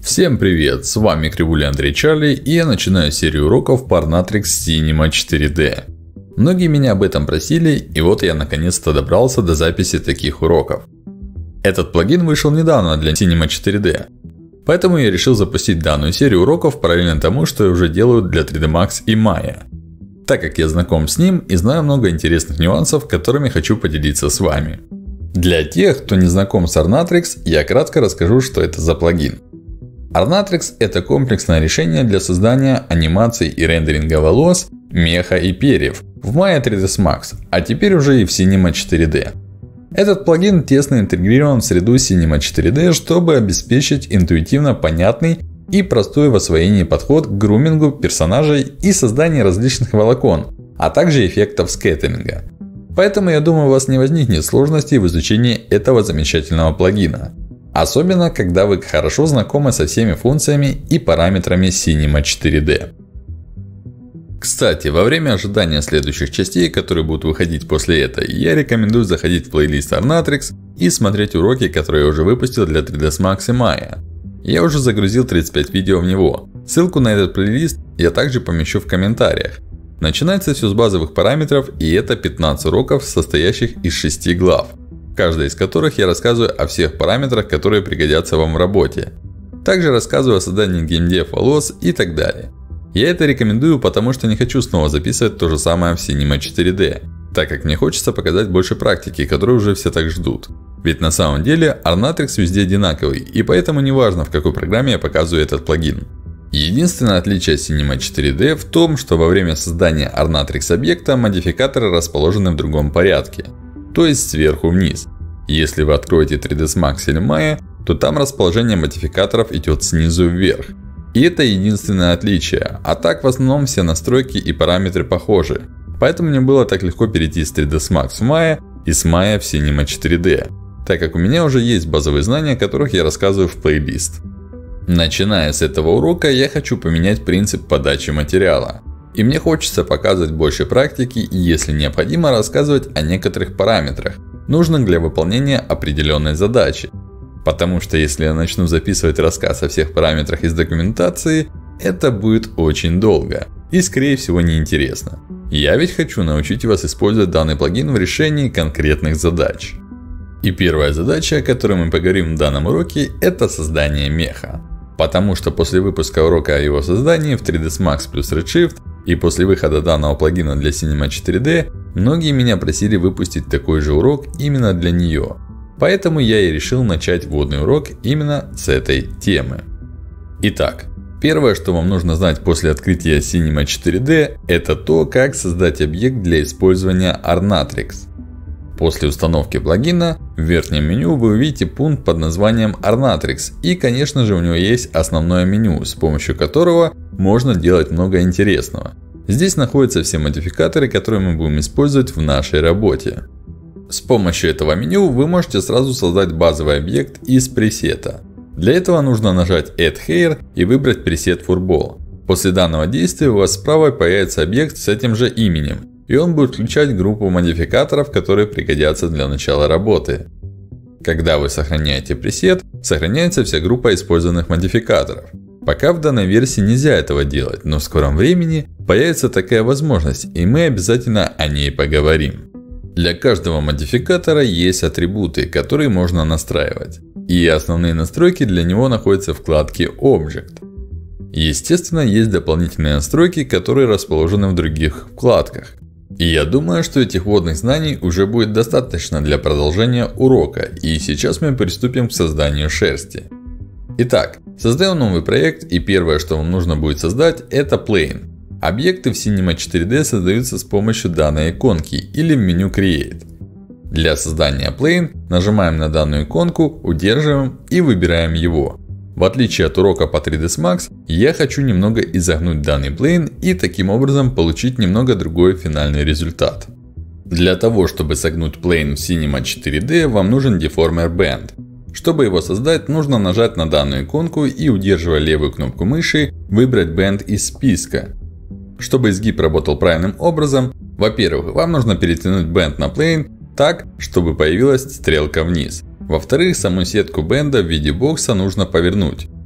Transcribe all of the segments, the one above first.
Всем привет, с вами Кривуля Андрей Чарли, и я начинаю серию уроков по Arnatrix Cinema 4D. Многие меня об этом просили, и вот я наконец-то добрался до записи таких уроков. Этот плагин вышел недавно для Cinema 4D, поэтому я решил запустить данную серию уроков параллельно тому, что я уже делаю для 3D Max и Maya, так как я знаком с ним и знаю много интересных нюансов, которыми хочу поделиться с вами. Для тех, кто не знаком с Arnatrix, я кратко расскажу, что это за плагин. Arnatrix – это комплексное решение для создания анимаций и рендеринга волос, меха и перьев в Maya 3ds Max, а теперь уже и в Cinema 4D. Этот плагин тесно интегрирован в среду Cinema 4D, чтобы обеспечить интуитивно понятный и простой в освоении подход к грумингу персонажей и созданию различных волокон, а также эффектов скеттеринга. Поэтому я думаю, у вас не возникнет сложностей в изучении этого замечательного плагина. Особенно, когда вы хорошо знакомы со всеми функциями и параметрами Cinema 4D. Кстати, во время ожидания следующих частей, которые будут выходить после этой, я рекомендую заходить в плейлист Arnatrix и смотреть уроки, которые я уже выпустил для 3ds Max и Maya. Я уже загрузил 35 видео в него. Ссылку на этот плейлист я также помещу в комментариях. Начинается все с базовых параметров, и это 15 уроков, состоящих из 6 глав. Каждой из которых я рассказываю о всех параметрах, которые пригодятся вам в работе. Также рассказываю о создании геймдев волос и так далее. Я это рекомендую, потому что не хочу снова записывать то же самое в Cinema 4D. Так как мне хочется показать больше практики, которую уже все так ждут. Ведь на самом деле Arnatrix везде одинаковый, и поэтому не важно, в какой программе я показываю этот плагин. Единственное отличие Cinema 4D в том, что во время создания Arnatrix объекта модификаторы расположены в другом порядке. То есть сверху вниз. Если вы откроете 3ds Max или Maya, то там расположение модификаторов идет снизу вверх. И это единственное отличие. А так в основном все настройки и параметры похожи. Поэтому мне было так легко перейти с 3ds Max в Maya и с Maya в Cinema 4D. Так как у меня уже есть базовые знания, о которых я рассказываю в плейлист. Начиная с этого урока, я хочу поменять принцип подачи материала. И мне хочется показывать больше практики и, если необходимо, рассказывать о некоторых параметрах, нужных для выполнения определенной задачи. Потому что если я начну записывать рассказ о всех параметрах из документации, это будет очень долго и, скорее всего, неинтересно. Я ведь хочу научить вас использовать данный плагин в решении конкретных задач. И первая задача, о которой мы поговорим в данном уроке, это создание меха. Потому что после выпуска урока о его создании в 3ds Max плюс Redshift и после выхода данного плагина для Cinema 4D, многие меня просили выпустить такой же урок именно для нее. Поэтому я и решил начать вводный урок именно с этой темы. Итак, первое, что вам нужно знать после открытия Cinema 4D, это то, как создать объект для использования Arnatrix. После установки плагина в верхнем меню вы увидите пункт под названием Arnatrix. И, конечно же, у него есть основное меню, с помощью которого можно делать много интересного. Здесь находятся все модификаторы, которые мы будем использовать в нашей работе. С помощью этого меню вы можете сразу создать базовый объект из пресета. Для этого нужно нажать Add Hair и выбрать пресет Furball. После данного действия у вас справа появится объект с этим же именем. И он будет включать группу модификаторов, которые пригодятся для начала работы. Когда вы сохраняете пресет, сохраняется вся группа использованных модификаторов. Пока в данной версии нельзя этого делать, но в скором времени появится такая возможность, и мы обязательно о ней поговорим. Для каждого модификатора есть атрибуты, которые можно настраивать. И основные настройки для него находятся в вкладке Object. Естественно, есть дополнительные настройки, которые расположены в других вкладках. И я думаю, что этих вводных знаний уже будет достаточно для продолжения урока. И сейчас мы приступим к созданию шерсти. Итак, создаем новый проект, и первое, что вам нужно будет создать, это Plane. Объекты в Cinema 4D создаются с помощью данной иконки или в меню Create. Для создания Plane нажимаем на данную иконку, удерживаем и выбираем его. В отличие от урока по 3ds Max, я хочу немного изогнуть данный plane и таким образом получить немного другой финальный результат. Для того, чтобы согнуть plane в Cinema 4D, вам нужен Deformer Bend. Чтобы его создать, нужно нажать на данную иконку и, удерживая левую кнопку мыши, выбрать Bend из списка. Чтобы изгиб работал правильным образом, во-первых, вам нужно перетянуть Bend на plane так, чтобы появилась стрелка вниз. Во-вторых, саму сетку бенда в виде бокса нужно повернуть.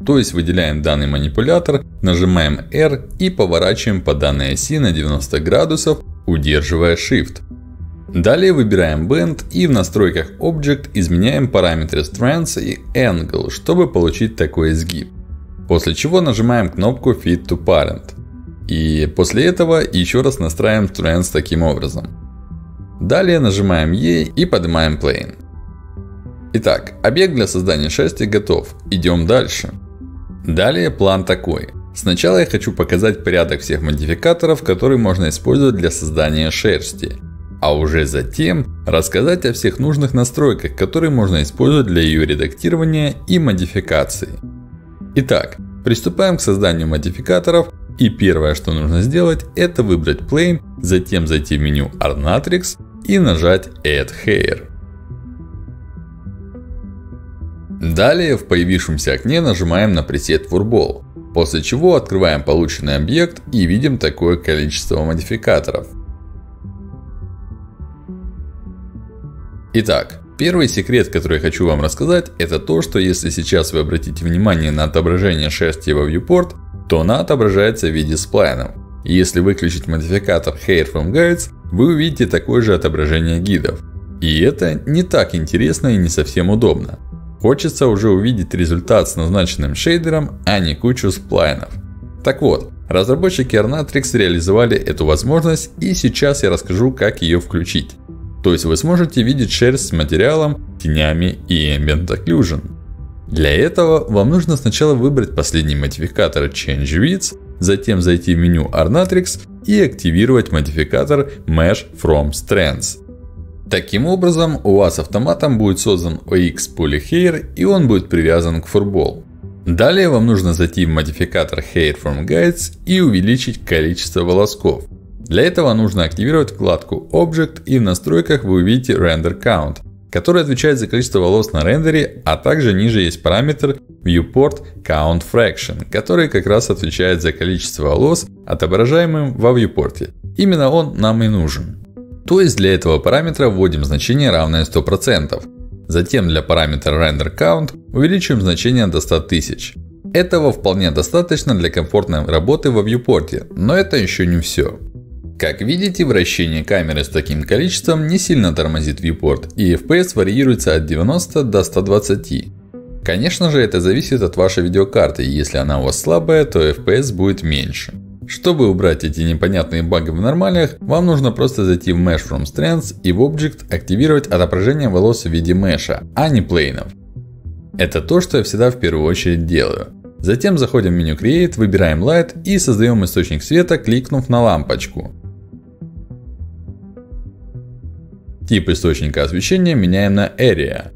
То есть выделяем данный манипулятор, нажимаем R и поворачиваем по данной оси на 90 градусов, удерживая Shift. Далее выбираем Bend и в настройках Object изменяем параметры Strength и Angle, чтобы получить такой изгиб. После чего нажимаем кнопку Fit to Parent. И после этого еще раз настраиваем Strength таким образом. Далее нажимаем E и поднимаем Plane. Итак, объект для создания шерсти готов. Идем дальше. Далее план такой. Сначала я хочу показать порядок всех модификаторов, которые можно использовать для создания шерсти. А уже затем рассказать о всех нужных настройках, которые можно использовать для ее редактирования и модификации. Итак, приступаем к созданию модификаторов. И первое, что нужно сделать, это выбрать Plane, затем зайти в меню Ornatrix и нажать Add Hair. Далее в появившемся окне нажимаем на пресет Furball, после чего открываем полученный объект и видим такое количество модификаторов. Итак, первый секрет, который я хочу вам рассказать, это то, что если сейчас вы обратите внимание на отображение шерсти во Viewport, то она отображается в виде сплайнов. И если выключить модификатор Hair from Guides, вы увидите такое же отображение гидов. И это не так интересно и не совсем удобно. Хочется уже увидеть результат с назначенным шейдером, а не кучу сплайнов. Так вот, разработчики Ornatrix реализовали эту возможность, и сейчас я расскажу, как ее включить. То есть вы сможете видеть шерсть с материалом, тенями и Ambient Occlusion. Для этого вам нужно сначала выбрать последний модификатор Change Width, затем зайти в меню Ornatrix и активировать модификатор Mesh from Strands. Таким образом, у вас автоматом будет создан OX Polyhair, и он будет привязан к Furball. Далее вам нужно зайти в модификатор Hair from Guides и увеличить количество волосков. Для этого нужно активировать вкладку Object, и в настройках вы увидите Render Count, который отвечает за количество волос на рендере, а также ниже есть параметр Viewport Count Fraction, который как раз отвечает за количество волос, отображаемым во Viewport. Именно он нам и нужен. То есть для этого параметра вводим значение равное 100%. Затем для параметра Render Count увеличиваем значение до 100 тысяч. Этого вполне достаточно для комфортной работы во Viewport, но это еще не все. Как видите, вращение камеры с таким количеством не сильно тормозит Viewport, и FPS варьируется от 90 до 120. Конечно же, это зависит от вашей видеокарты, и если она у вас слабая, то FPS будет меньше. Чтобы убрать эти непонятные баги в нормалиях, вам нужно просто зайти в Mesh from Strands и в Object активировать отображение волос в виде меша, а не плейнов. Это то, что я всегда в первую очередь делаю. Затем заходим в меню Create, выбираем Light и создаем источник света, кликнув на лампочку. Тип источника освещения меняем на Area.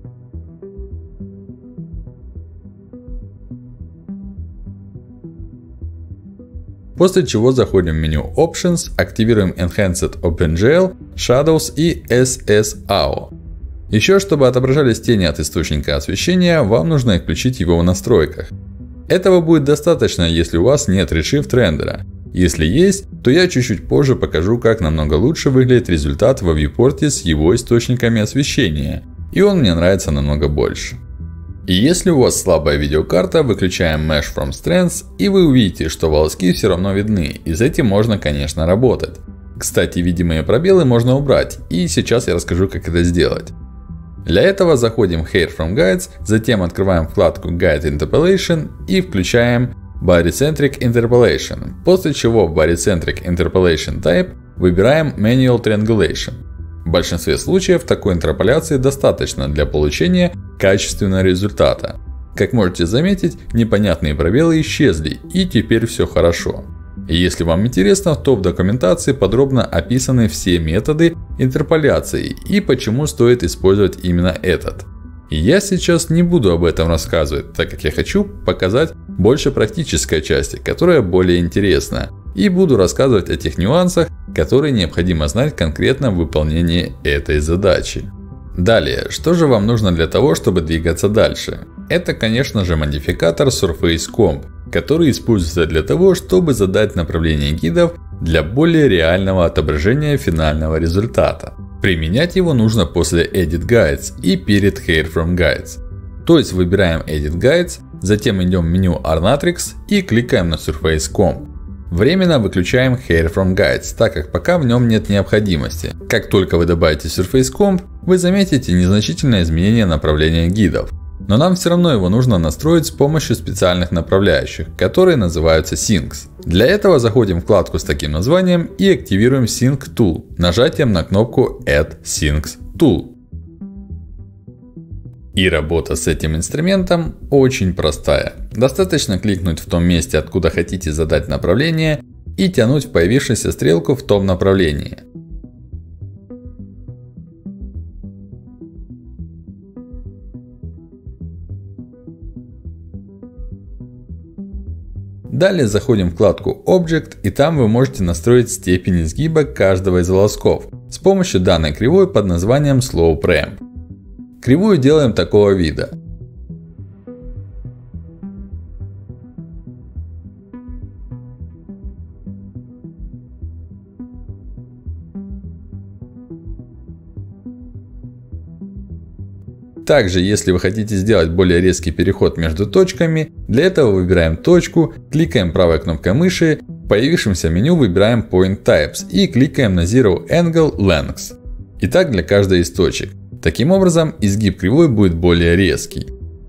После чего заходим в меню Options, активируем Enhanced OpenGL, Shadows и SSAO. Еще, чтобы отображались тени от источника освещения, вам нужно включить его в настройках. Этого будет достаточно, если у вас нет Redshift рендера. Если есть, то я чуть-чуть позже покажу, как намного лучше выглядит результат во Viewport с его источниками освещения. И он мне нравится намного больше. И если у вас слабая видеокарта, выключаем Mesh from Strands, и вы увидите, что волоски все равно видны, и с этим можно, конечно, работать. Кстати, видимые пробелы можно убрать, и сейчас я расскажу, как это сделать. Для этого заходим в Hair from Guides, затем открываем вкладку Guide Interpolation и включаем Body-Centric Interpolation, после чего в Body-Centric Interpolation Type выбираем Manual Triangulation. В большинстве случаев такой интерполяции достаточно для получения качественного результата. Как можете заметить, непонятные пробелы исчезли, и теперь все хорошо. И если вам интересно, то в документации подробно описаны все методы интерполяции и почему стоит использовать именно этот. И я сейчас не буду об этом рассказывать, так как я хочу показать больше практической части, которая более интересна. И буду рассказывать о тех нюансах, которые необходимо знать конкретно в выполнении этой задачи. Далее, что же вам нужно для того, чтобы двигаться дальше? Это, конечно же, модификатор Surface Comp, который используется для того, чтобы задать направление гидов для более реального отображения финального результата. Применять его нужно после Edit Guides и перед Hair from Guides. То есть выбираем Edit Guides, Затем идем в меню Arnatrix и кликаем на Surface Comp. Временно выключаем Hair from Guides, так как пока в нем нет необходимости. Как только вы добавите Surface Comp, вы заметите незначительное изменение направления гидов. Но нам все равно его нужно настроить с помощью специальных направляющих, которые называются Syncs. Для этого заходим в вкладку с таким названием и активируем Sync Tool нажатием на кнопку Add Syncs Tool. И работа с этим инструментом очень простая. Достаточно кликнуть в том месте, откуда хотите задать направление, и тянуть в появившуюся стрелку в том направлении. Далее заходим в вкладку Object, и там вы можете настроить степень изгиба каждого из волосков с помощью данной кривой под названием Slope Ramp. Кривую делаем такого вида. Также, если вы хотите сделать более резкий переход между точками, для этого выбираем точку, кликаем правой кнопкой мыши, в появившемся меню выбираем Point Types и кликаем на Zero Angle Length. И так для каждой из точек. Таким образом, изгиб кривой будет более резкий.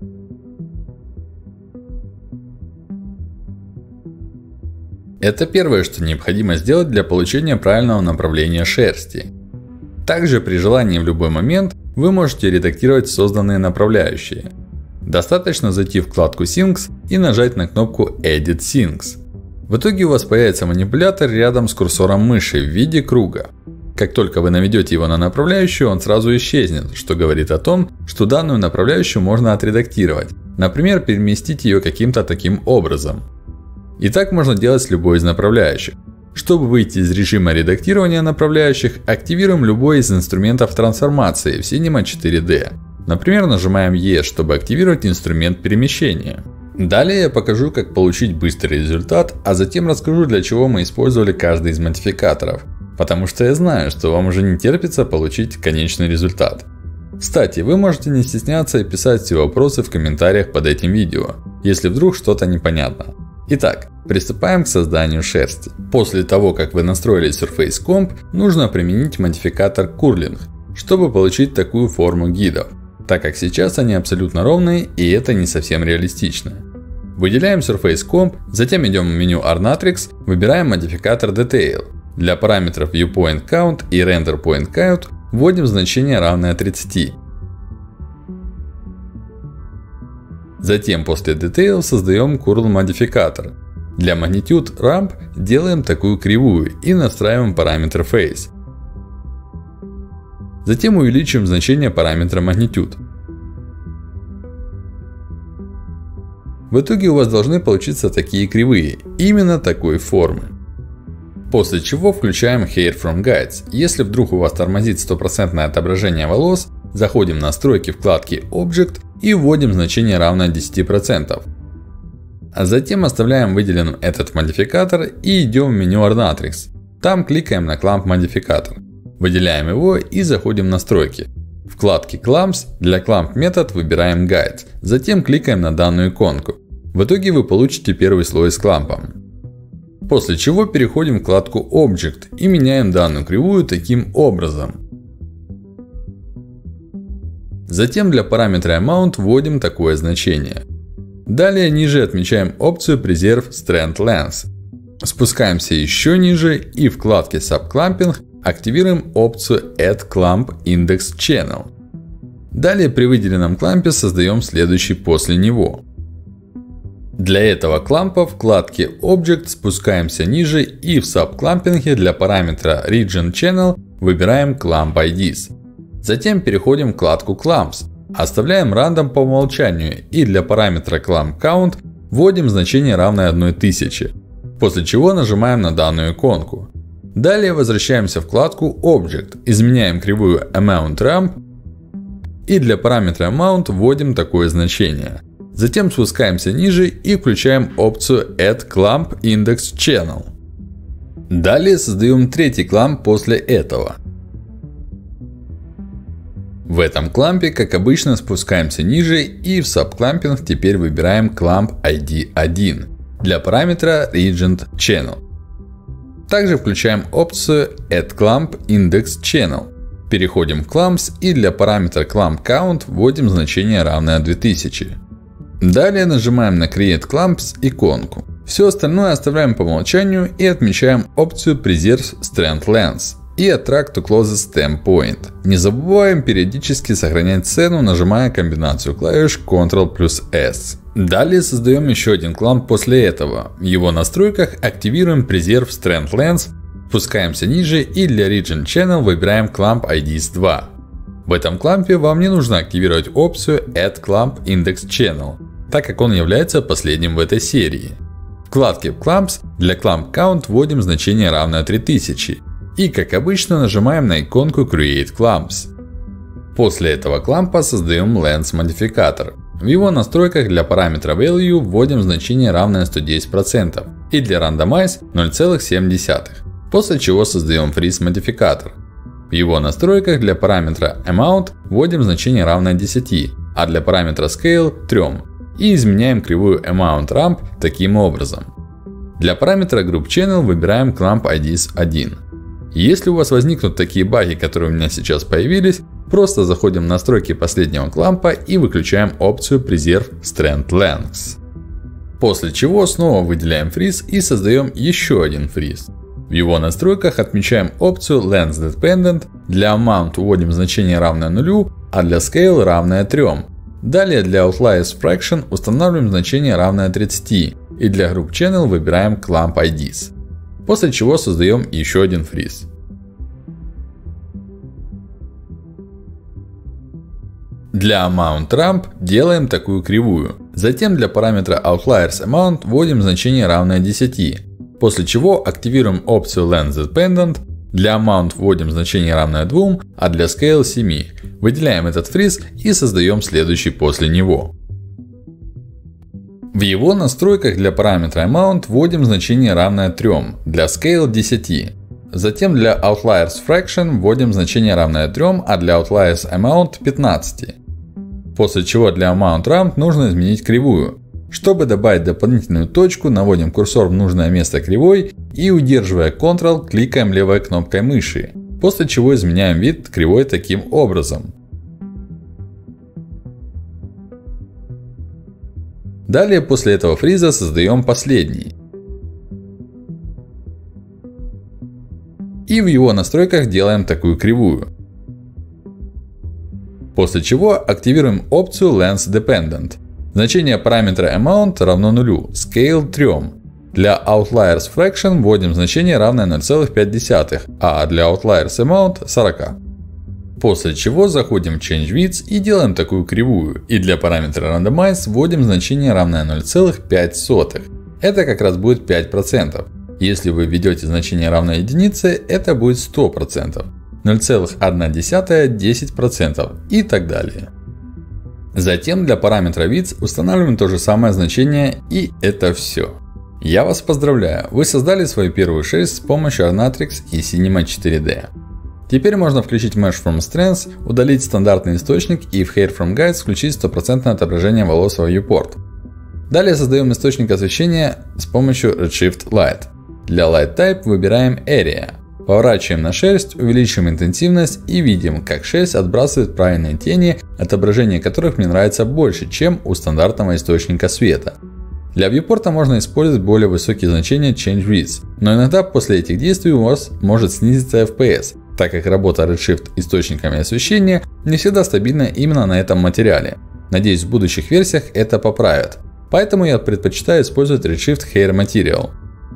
Это первое, что необходимо сделать для получения правильного направления шерсти. Также при желании в любой момент вы можете редактировать созданные направляющие. Достаточно зайти в вкладку Syncs и нажать на кнопку Edit Syncs. В итоге у вас появится манипулятор рядом с курсором мыши в виде круга. Как только вы наведете его на направляющую, он сразу исчезнет, что говорит о том, что данную направляющую можно отредактировать. Например, переместить ее каким-то таким образом. И так можно делать с любой из направляющих. Чтобы выйти из режима редактирования направляющих, активируем любой из инструментов трансформации в Cinema 4D. Например, нажимаем E, чтобы активировать инструмент перемещения. Далее я покажу, как получить быстрый результат, а затем расскажу, для чего мы использовали каждый из модификаторов. Потому что я знаю, что вам уже не терпится получить конечный результат. Кстати, вы можете не стесняться и писать все вопросы в комментариях под этим видео, если вдруг что-то непонятно. Итак, приступаем к созданию шерсти. После того, как вы настроили Surface Comp, нужно применить модификатор Curling, чтобы получить такую форму гидов. Так как сейчас они абсолютно ровные, и это не совсем реалистично. Выделяем Surface Comp, затем идем в меню Arnatrix, выбираем модификатор Detail. Для параметров Viewpoint Count и Render Point Count вводим значение равное 30. Затем после Detail создаем Curl модификатор. Для Magnitude Ramp делаем такую кривую и настраиваем параметр Face. Затем увеличиваем значение параметра Magnitude. В итоге у вас должны получиться такие кривые, именно такой формы. После чего включаем Hair from Guides. Если вдруг у вас тормозит 100% отображение волос, заходим в настройки вкладки Object и вводим значение равное 10%. А затем оставляем выделенным этот модификатор и идем в меню Arnatrix. Там кликаем на Clamp модификатор. Выделяем его и заходим в настройки. В вкладке Clamps для Clamp метод выбираем Guides. Затем кликаем на данную иконку. В итоге вы получите первый слой с клампом. После чего переходим в вкладку Object и меняем данную кривую таким образом. Затем для параметра Amount вводим такое значение. Далее ниже отмечаем опцию Preserve Strand Length. Спускаемся еще ниже и в вкладке Subclamping активируем опцию Add Clamp Index Channel. Далее при выделенном клампе создаем следующий после него. Для этого клампа в вкладке Object спускаемся ниже и в Subclamping для параметра Region Channel выбираем Clamp IDs. Затем переходим в вкладку Clamps. Оставляем Random по умолчанию и для параметра Clamp Count вводим значение равное 1000. После чего нажимаем на данную иконку. Далее возвращаемся в вкладку Object, изменяем кривую Amount Ramp и для параметра Amount вводим такое значение. Затем спускаемся ниже и включаем опцию Add Clamp Index Channel. Далее создаем третий кламп после этого. В этом клампе, как обычно, спускаемся ниже и в Subclamping теперь выбираем Clamp ID 1 для параметра Regent Channel. Также включаем опцию Add Clamp Index Channel. Переходим в Clamps и для параметра Clamp Count вводим значение равное 2000. Далее нажимаем на Create Clamps иконку. Все остальное оставляем по умолчанию и отмечаем опцию Preserve Strand Length и Attract to Closest Stem Point. Не забываем периодически сохранять цену, нажимая комбинацию клавиш Ctrl+S. Далее создаем еще один кламп после этого. В его настройках активируем Preserve Strand Length, спускаемся ниже и для Regent Channel выбираем Clamp IDs 2. В этом клампе вам не нужно активировать опцию Add Clamp Index Channel, так как он является последним в этой серии. В вкладке Clamps для Clamp Count вводим значение равное 3000. И как обычно нажимаем на иконку Create Clamps. После этого клампа создаем Length модификатор. В его настройках для параметра Value вводим значение равное 110% и для Randomize 0,7. После чего создаем Freeze модификатор. В его настройках для параметра Amount вводим значение равное 10, а для параметра Scale 3. И изменяем кривую Amount Ramp таким образом. Для параметра Group Channel выбираем Clamp IDs 1. Если у вас возникнут такие баги, которые у меня сейчас появились, просто заходим в настройки последнего клампа и выключаем опцию Preserve Strand Length. После чего снова выделяем Freeze и создаем еще один Freeze. В его настройках отмечаем опцию Length Dependent, для Amount вводим значение равное 0, а для Scale равное 3. Далее для Outliers Fraction устанавливаем значение равное 30 и для Group Channel выбираем Clamp IDs. После чего создаем еще один фриз. Для Amount Ramp делаем такую кривую. Затем для параметра Outliers Amount вводим значение равное 10. После чего активируем опцию Length Dependent. Для Amount вводим значение равное 2, а для Scale 7. Выделяем этот фриз и создаем следующий после него. В его настройках для параметра Amount вводим значение равное 3, для Scale 10. Затем для Outliers Fraction вводим значение равное 3, а для Outliers Amount 15. После чего для Amount Ramp нужно изменить кривую. Чтобы добавить дополнительную точку, наводим курсор в нужное место кривой и, удерживая Ctrl, кликаем левой кнопкой мыши. После чего изменяем вид кривой таким образом. Далее после этого фриза создаем последний. И в его настройках делаем такую кривую. После чего активируем опцию Length Dependent. Значение параметра Amount равно 0, Scale 3. Для Outliers Fraction вводим значение равное 0,5, а для Outliers Amount 40. После чего заходим в Change Width и делаем такую кривую. И для параметра Randomize вводим значение равное 0,5. Это как раз будет 5%. Если вы введете значение равное единице, это будет 100%. 0,1 10% и так далее. Затем для параметра Width устанавливаем то же самое значение, и это все. Я вас поздравляю, вы создали свою первую шерсть с помощью Ornatrix и Cinema 4D. Теперь можно включить Mesh from Strands, удалить стандартный источник и в Hair from Guides включить 100% отображение волос в viewport. Далее создаем источник освещения с помощью Redshift Light. Для Light Type выбираем Area. Поворачиваем на шерсть, увеличиваем интенсивность и видим, как шерсть отбрасывает правильные тени, отображение которых мне нравится больше, чем у стандартного источника света. Для viewport можно использовать более высокие значения Change Width, но иногда после этих действий у вас может снизиться FPS, так как работа Redshift источниками освещения не всегда стабильна именно на этом материале. Надеюсь, в будущих версиях это поправят. Поэтому я предпочитаю использовать Redshift Hair Material.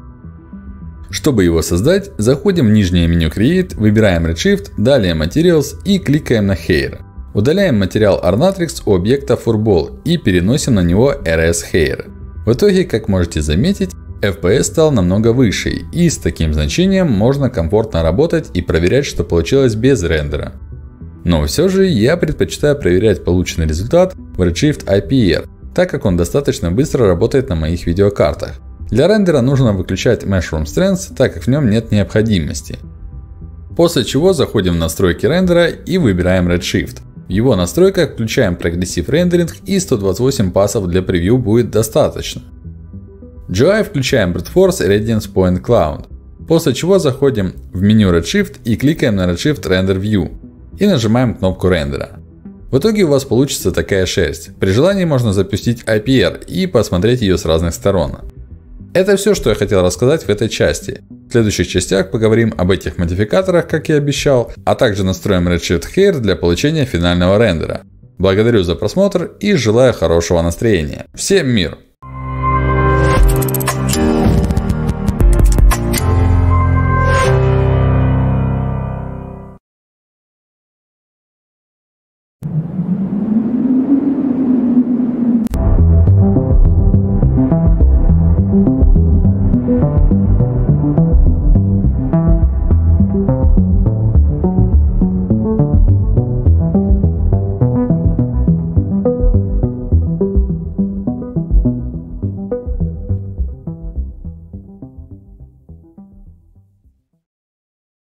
Чтобы его создать, заходим в нижнее меню Create, выбираем Redshift, далее Materials и кликаем на Hair. Удаляем материал Ornatrix у объекта Furball и переносим на него RS Hair. В итоге, как можете заметить, FPS стал намного выше, и с таким значением можно комфортно работать и проверять, что получилось без рендера. Но все же я предпочитаю проверять полученный результат в Redshift IPR, так как он достаточно быстро работает на моих видеокартах. Для рендера нужно выключать Mesh from Strands, так как в нем нет необходимости. После чего заходим в настройки рендера и выбираем Redshift. В его настройках включаем прогрессив рендеринг и 128 пассов для превью будет достаточно. GUI включаем Brute Force и Radiance Point Cloud. После чего заходим в меню Redshift и кликаем на Redshift Render View. И нажимаем кнопку рендера. В итоге у вас получится такая шерсть. При желании можно запустить IPR и посмотреть ее с разных сторон. Это все, что я хотел рассказать в этой части. В следующих частях поговорим об этих модификаторах, как я обещал, а также настроим Redshift Hair для получения финального рендера. Благодарю за просмотр и желаю хорошего настроения. Всем мир!